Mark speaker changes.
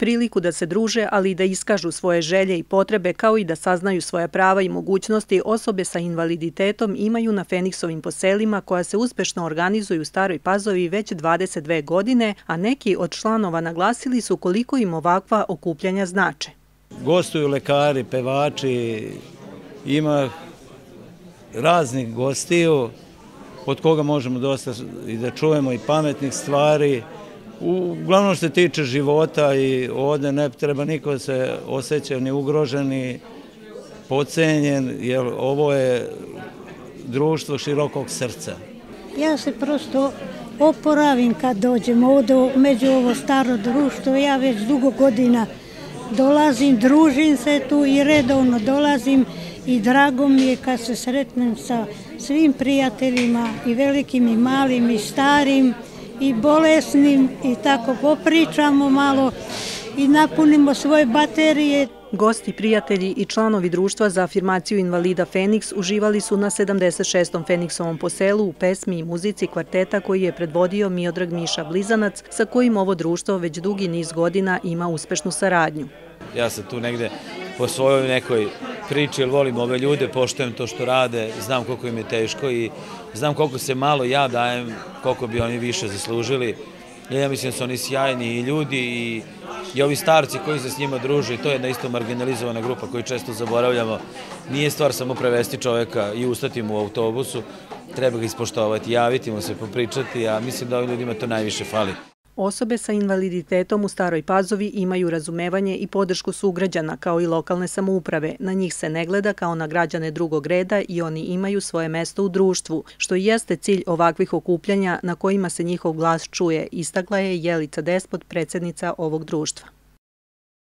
Speaker 1: priliku da se druže, ali i da iskažu svoje želje i potrebe, kao i da saznaju svoja prava i mogućnosti, osobe sa invaliditetom imaju na Feniksovim poselima koja se uspešno organizuju u Staroj Pazovi već 22 godine, a neki od članova naglasili su koliko im ovakva okupljanja znače.
Speaker 2: Gostuju lekari, pevači, ima raznih gostiju od koga možemo dosta i da čujemo i pametnih stvari. Uglavnom što se tiče života i ovdje ne treba niko se osjeća ni ugrožen ni podcenjen, jer ovo je društvo širokog srca.
Speaker 3: Ja se prosto oporavim kad dođem ovdje među ovo staro društvo. Ja već dugo godina dolazim, družim se tu i redovno dolazim i drago mi je kad se sretnem sa svim prijateljima i velikim i malim i starim i bolesnim i tako popričamo malo i napunimo svoje baterije.
Speaker 1: Gosti, prijatelji i članovi društva za afirmaciju invalida Feniks uživali su na 76. Feniksovom poselu u pesmi i muzici kvarteta koji je predvodio Miodrag Miša Blizanac, sa kojim ovo društvo već dugi niz godina ima uspešnu saradnju.
Speaker 4: Ja sam tu negde po svojoj nekoj priči, jer volim ove ljude, poštujem to što rade, znam koliko im je teško i znam koliko se malo ja dajem, koliko bi oni više zaslužili. Ja mislim da su oni sjajni ljudi i ovi starci koji se s njima druže, to je jedna isto marginalizovana grupa koju često zaboravljamo. Nije stvar samo prevesti čoveka i ustati mu u autobusu, treba ga ispoštovati, javiti mu se, popričati, a mislim da ovim ljudima to najviše fali.
Speaker 1: Osobe sa invaliditetom u Staroj Pazovi imaju razumevanje i podršku sugrađana kao i lokalne samouprave. Na njih se ne gleda kao na građane drugog reda i oni imaju svoje mesto u društvu, što i jeste cilj ovakvih okupljanja na kojima se njihov glas čuje, istakla je Jelica Despot, predsjednica ovog društva.